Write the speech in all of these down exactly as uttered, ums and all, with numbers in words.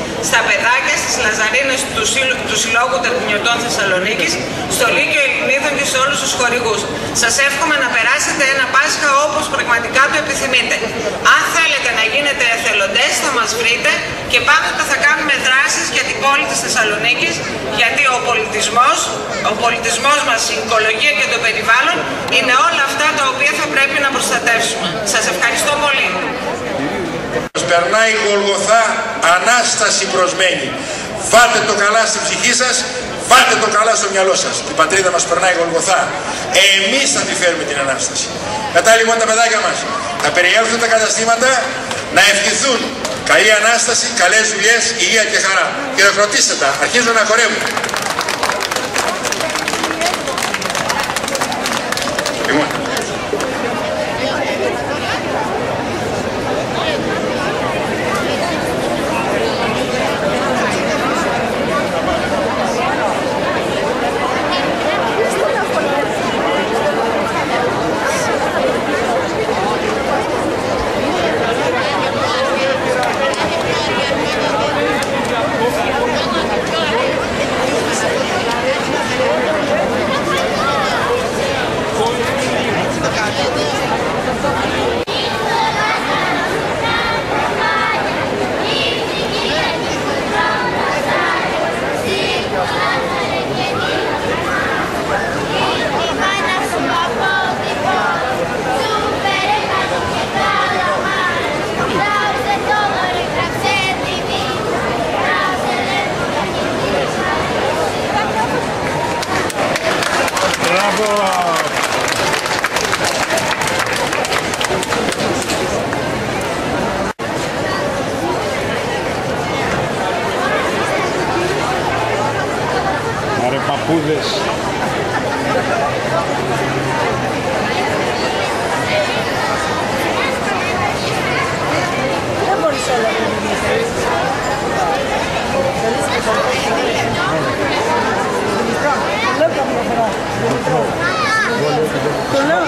στα παιδάκια, στις Λαζαρίνες του, Συλλ... του Συλλόγου Τερπινιωτών Θεσσαλονίκης, στο Λύκειο Ελληνίδων και σε όλους τους χορηγούς. Σας εύχομαι να περάσετε ένα Πάσχα όπως πραγματικά το επιθυμείτε. Αν θέλετε να γίνετε εθελοντές θα μας βρείτε και πάντοτε θα κάνουμε δράσεις για την πόλη της Θεσσαλονίκης, γιατί ο πολιτισμός, ο πολιτισμός μας, η οικολογία και το περιβάλλον είναι όλα αυτά τα οποία θα πρέπει να προστατεύσουμε. Σας ευχαριστώ πολύ. Περνάει η Γολγοθά, Ανάσταση προσμένει. Βάτε το καλά στην ψυχή σας, βάτε το καλά στο μυαλό σας. Η πατρίδα μας περνάει η Γολγοθά. Εμείς θα τη φέρουμε την Ανάσταση. Μετά λοιπόν τα παιδάκια μας θα περιέλθουν τα καταστήματα να ευχηθούν καλή Ανάσταση, καλές δουλειές, υγεία και χαρά. Χειροκροτήστε τα, αρχίζουν να χορεύουν. Λοιπόν. Άρε παππούδες. Δεν μπορείς όλα να μιλήσεις. Θέλεις και το μικρό. Το λέω καμία φορά. Το λέω.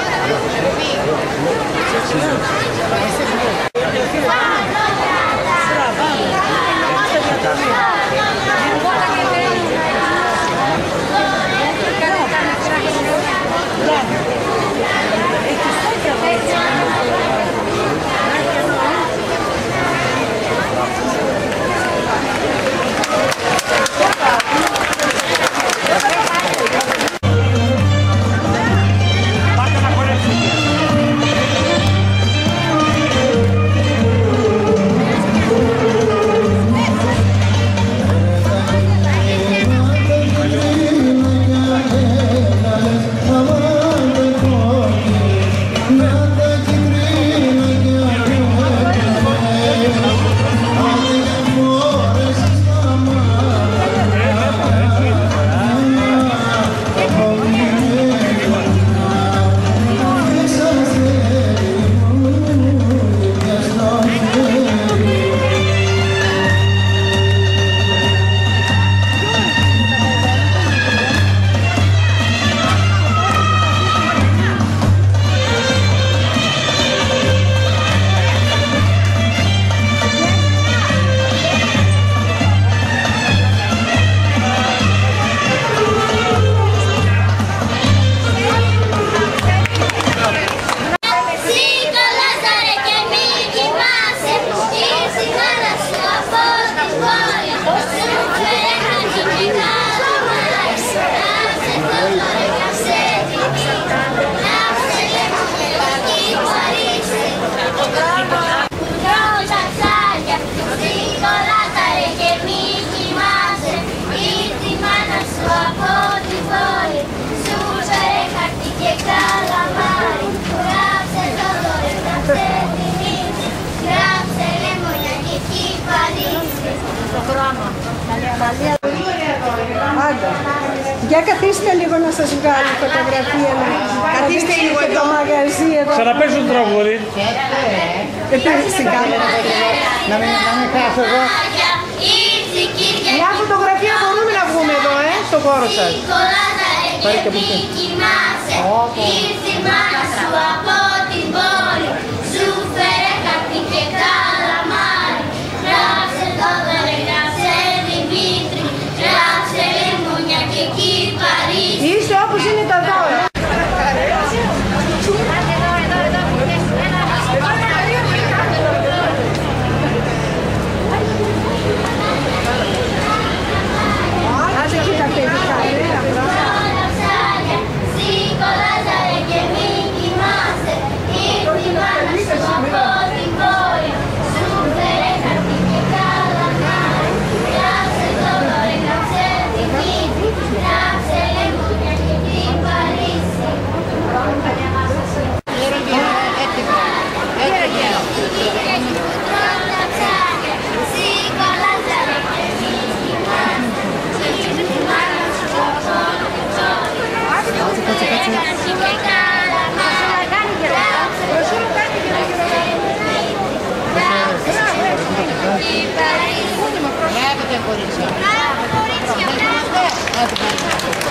Για καθίστε λίγο να σας βγάλει φωτογραφία. Καθίστε λίγο εδώ. Μαγαζί εδώ. Ξαναπέζω το τραγούδι. Επίσης στην κάμερα. Να μην χάσω εδώ. Μια φωτογραφία μπορούμε να βγούμε εδώ, ε, στο χώρο σας. Πάρε και από εκεί. Ήρθε η μάνα σου από την πόλη, σου φέρε κάτι και καλαμάρι. Γράψε το δωρε, γράψε κορίτσια. Μπράβο, κορίτσια, μπράβο.